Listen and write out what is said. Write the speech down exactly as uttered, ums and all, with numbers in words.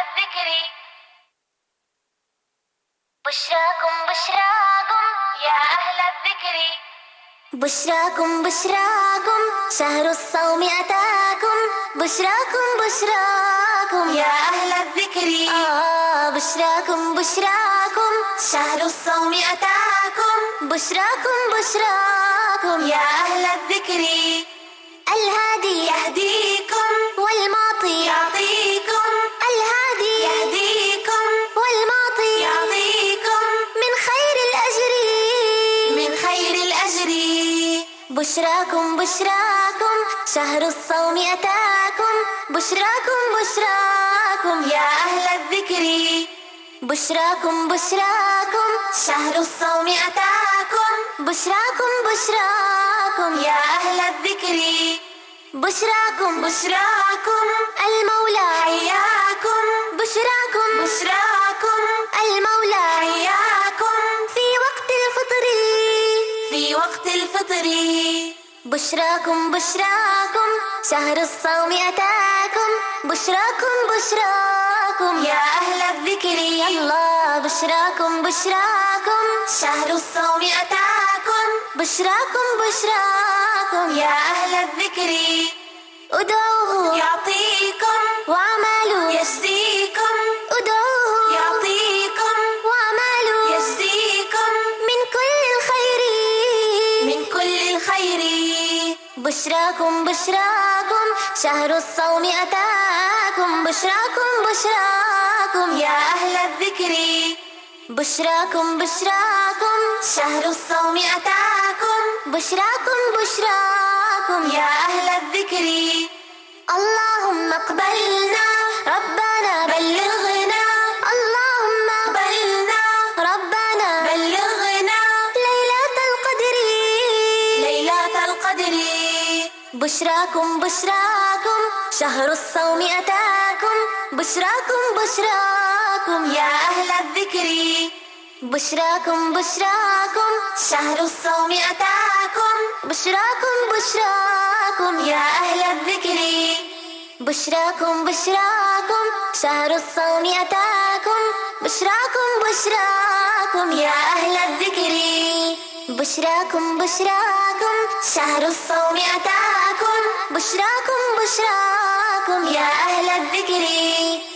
الذكر. بشراكم بشراكم يا أهل الذكر. بشراكم بشراكم شهر الصوم أتاكم. بشراكم بشراكم يا أهل الذكر. آه بشراكم بشراكم شهر الصوم أتاكم. بشراكم بشراكم يا أهل الذكر. الهادي يهديكم والمعطي يعطيكم. الهادي يهديكم والمعطي يعطيكم من خير الأجر. من خير الأجر. بشراكم بشراكم شهر الصوم أتاكم. بشراكم بشراكم يا أهل الذكر. بشراكم بشراكم شهر الصوم أتاكم. بشراكم بشراكم يا أهل الذكر. بشراكم بشراكم المولى حياكم. بشراكم بشراكم المولى حياكم في وقت الفطر. في وقت الفطر. بشراكم بشراكم شهر الصوم أتاكم. بشراكم بشراكم يا أهل الذكر. الله بشراكم بشراكم شهر الصوم أتاكم. بشراكم بشراكم يا أهل الذكر. ادعوه يعطيكم وأعمالوا يجزيكم. ادعوه يعطيكم وأعمالوا يجزيكم من كل الخير. من كل الخير. بشراكم بشراكم شهر الصوم أتاكم. بشراكم بشراكم يا أهل الذكر. بشراكم بشراكم شهر الصوم أتاكم. بشراكم بشراكم يا أهل الذكر. اللهم اقبلنا ربنا بلغنا. اللهم اقبلنا ربنا بلغنا ليلة القدر. ليلة القدر. بشراكم بشراكم شهر الصوم أتاكم. بشراكم بشراكم يا أهل الذكر. بشراكم بشراكم شهر الصوم أتاكم. بشراكم بشراكم يا أهل الذكر. بشراكم بشراكم شهر الصوم أتاكم. بشراكم بشراكم يا أهل الذكر. بشراكم بشراكم شهر الصوم أتاكم. بشراكم بشراكم يا أهل الذكر.